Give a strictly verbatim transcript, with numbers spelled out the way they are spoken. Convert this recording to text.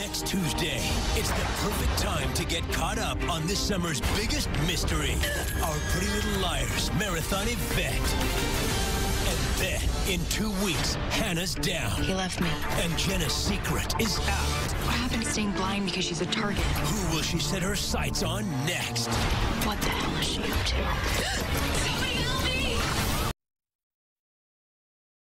next Tuesday. It's the perfect time to get caught up on this summer's biggest mystery, our Pretty Little Liars marathon event. And then, in two weeks, Hannah's down. He left me. And Jenna's secret is out. What happened to staying blind because she's a target? Who will she set her sights on next? What the hell is she up to? Somebody help me!